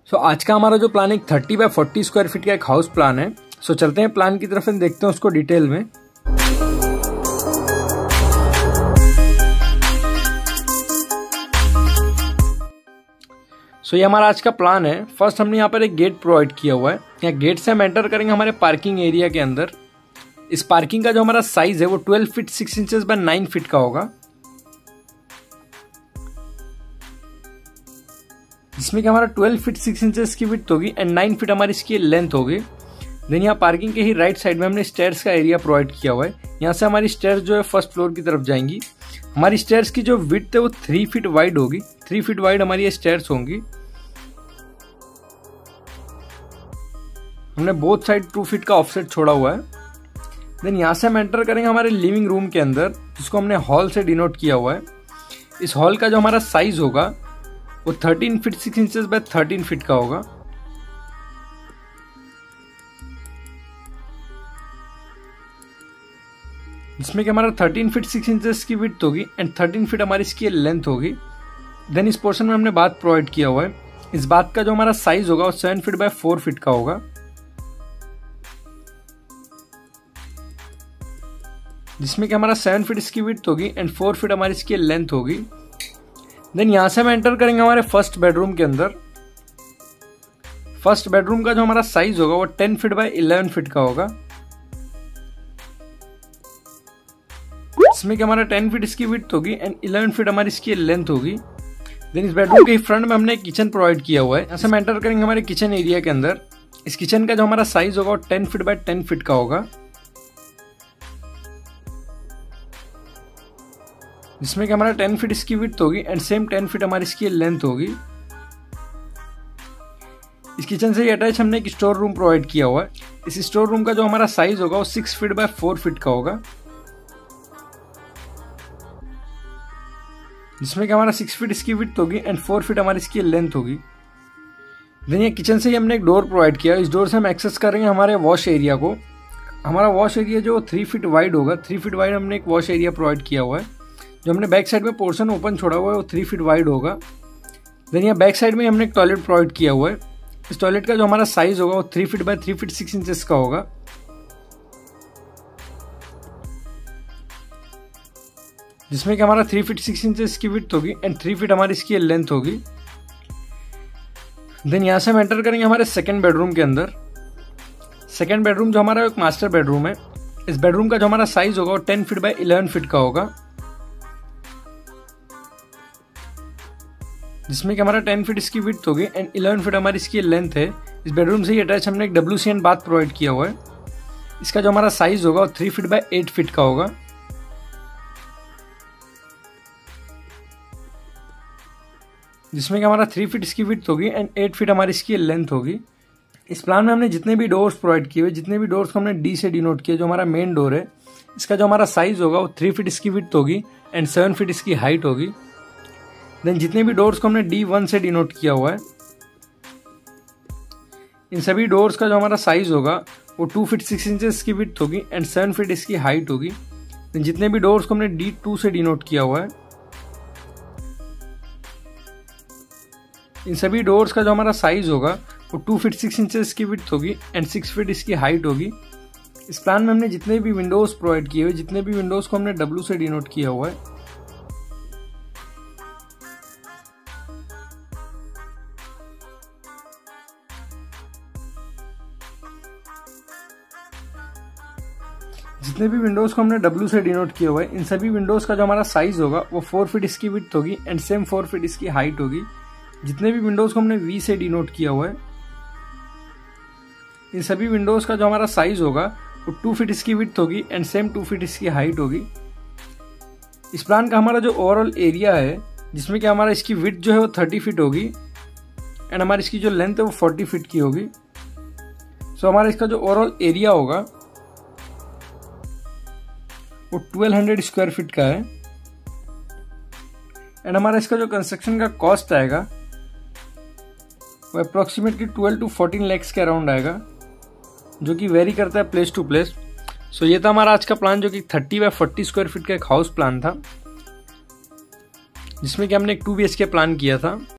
आज का हमारा जो प्लान एक 30 बाय 40 स्क्वायर फीट का एक हाउस प्लान है। चलते हैं प्लान की तरफ, देखते हैं उसको डिटेल में। ये हमारा आज का प्लान है। फर्स्ट हमने यहाँ पर एक गेट प्रोवाइड किया हुआ है। यहाँ गेट से हम एंटर करेंगे हमारे पार्किंग एरिया के अंदर। इस पार्किंग का जो हमारा साइज है वो 12 फीट 6 इंचेस बाय 9 फीट का होगा, जिसमें कि हमारा 12 फीट 6 इंचेस की विड्थ होगी एंड 9 फीट हमारी इसकी लेंथ होगी। देन यहाँ पार्किंग के ही राइट साइड में हमने स्टेयर्स का एरिया प्रोवाइड किया हुआ है। यहाँ से हमारी स्टेयर्स जो है फर्स्ट फ्लोर की तरफ जाएंगी। हमारी स्टेयर्स की जो विड्थ है वो 3 फीट वाइड होगी। 3 फीट वाइड हमारी ये स्टेयर्स होंगी। हमने बोथ साइड 2 फीट का ऑफसेट छोड़ा हुआ है। देन यहाँ से हम एंटर करेंगे हमारे लिविंग रूम के अंदर, जिसको हमने हॉल से डिनोट किया हुआ है। इस हॉल का जो हमारा साइज होगा वो 13 फीट 6 इंचेस बाय 13 फीट का होगा। जिसमें कि हमारा 13 फीट 6 इंचेस की विड्थ होगी एंड 13 फीट हमारी इसकी लेंथ होगी। देन इस पोर्शन में हमने बाथ प्रोवाइड किया हुआ है। इस बाथ का जो हमारा साइज होगा वो 7 फीट बाय 4 फीट का होगा, जिसमें कि हमारा 7 फीट इसकी विड्थ होगी एंड 4 फीट हमारी इसकी लेंथ होगी। देन यहां से हम एंटर करेंगे हमारे फर्स्ट बेडरूम के अंदर। फर्स्ट बेडरूम का जो हमारा साइज होगा वो 10 फीट बाय 11 फीट का होगा, इसमें कि हमारा 10 फीट इसकी विड्थ होगी एंड 11 फीट हमारी इसकी लेंथ होगी। देन इस बेडरूम के फ्रंट में हमने किचन प्रोवाइड किया हुआ है। यहाँ से हम एंटर करेंगे हमारे किचन एरिया के अंदर। इस किचन का जो हमारा साइज होगा वो 10 फीट बाय 10 फीट का होगा, जिसमें कि हमारा 10 फीट इसकी विड्थ होगी एंड सेम 10 फीट हमारी इसकी लेंथ होगी। इस किचन से अटैच हमने एक स्टोर रूम प्रोवाइड किया हुआ है। इस स्टोर रूम का जो हमारा साइज होगा वो 6 फीट बाय 4 फीट का होगा, जिसमें कि हमारा 6 फीट इसकी विड्थ होगी एंड 4 फीट हमारी इसकी लेंथ होगी। देन ये किचन से ही हमने एक डोर प्रोवाइड किया। इस डोर से हम एक्सेस करेंगे हमारे वॉश एरिया को। हमारा वॉश एरिया जो 3 फीट वाइड होगा। 3 फीट वाइड हमने एक वॉश एरिया प्रोवाइड किया हुआ है। जो हमने बैक साइड में पोर्शन ओपन छोड़ा हुआ है वो 3 फीट वाइड होगा। देन यहाँ बैक साइड में हमने एक टॉयलेट प्रोवाइड किया हुआ है। इस टॉयलेट का जो हमारा साइज होगा वो 3 फीट बाय 3 फीट 6 इंचेस का होगा, जिसमें कि हमारा 3 फीट 6 इंचेस की विड्थ होगी एंड 3 फीट हमारी इसकी लेंथ होगी। देन यहाँ से हम एंटर करेंगे हमारे सेकंड बेडरूम के अंदर। सेकंड बेडरूम जो हमारा एक मास्टर बेडरूम है। इस बेडरूम का जो हमारा साइज होगा वो 10 फीट बाय 11 फीट का होगा, जिसमें कि हमारा 10 फीट इसकी विड्थ होगी एंड 11 फीट हमारी इसकी लेंथ है। इस बेडरूम से ही अटैच हमने एक WCN बाथ प्रोवाइड किया हुआ है। इसका जो हमारा साइज होगा वो 3 फीट बाय 8 फीट का होगा, जिसमें कि हमारा 3 फीट इसकी विड्थ होगी एंड 8 फीट हमारी इसकी लेंथ होगी। इस प्लान में हमने जितने भी डोर्स प्रोवाइड किए हुए, जितने भी डोर्स को हमने D से डिनोट किया, जो हमारा मेन डोर है, इसका जो हमारा साइज होगा वो 3 फीट इसकी विड्थ होगी एंड 7 फीट इसकी हाइट होगी। देन जितने भी डोर्स को हमने D1 से डिनोट किया हुआ है, इन सभी डोर्स का जो हमारा साइज होगा वो 2 फीट 6 इंचेस की विड्थ होगी एंड 7 फीट इसकी हाइट होगी। देन जितने भी डोर्स को हमने D2 से डिनोट किया हुआ है, इन सभी डोर्स का जो हमारा साइज होगा वो 2 फीट 6 इंचेस की विड्थ होगी एंड 6 फीट इसकी हाइट होगी। इस प्लान में हमने जितने भी विंडोज प्रोवाइड किए हुए, जितने भी विंडोज को हमने W से डिनोट किया हुआ है, जितने भी विंडोज को हमने W से डिनोट किया हुआ है, इन सभी विंडोज का जो हमारा साइज होगा वो 4 फीट इसकी विड्थ होगी एंड सेम 4 फीट इसकी हाइट होगी। जितने भी विंडोज को हमने V से डिनोट किया हुआ है, इन सभी विंडोज का जो हमारा साइज होगा वो 2 फीट इसकी विड्थ होगी एंड सेम 2 फीट इसकी हाइट होगी। इस प्लान का हमारा जो ओवरऑल एरिया है, जिसमें कि हमारा इसकी विड्थ जो है वो 30 फीट होगी एंड हमारी इसकी जो लेंथ है वो 40 फीट की होगी। सो हमारा इसका जो ओवरऑल एरिया होगा वो 1200 स्क्वायर फीट का है एंड हमारा इसका जो कंस्ट्रक्शन का कॉस्ट आएगा वो अप्रोक्सीमेटली 12 to 14 lakhs के अराउंड आएगा, जो कि वेरी करता है प्लेस टू प्लेस। सो ये था हमारा आज का प्लान, जो कि 30 बाय 40 स्क्वायर फीट का एक हाउस प्लान था, जिसमें कि हमने एक 2 BHK प्लान किया था।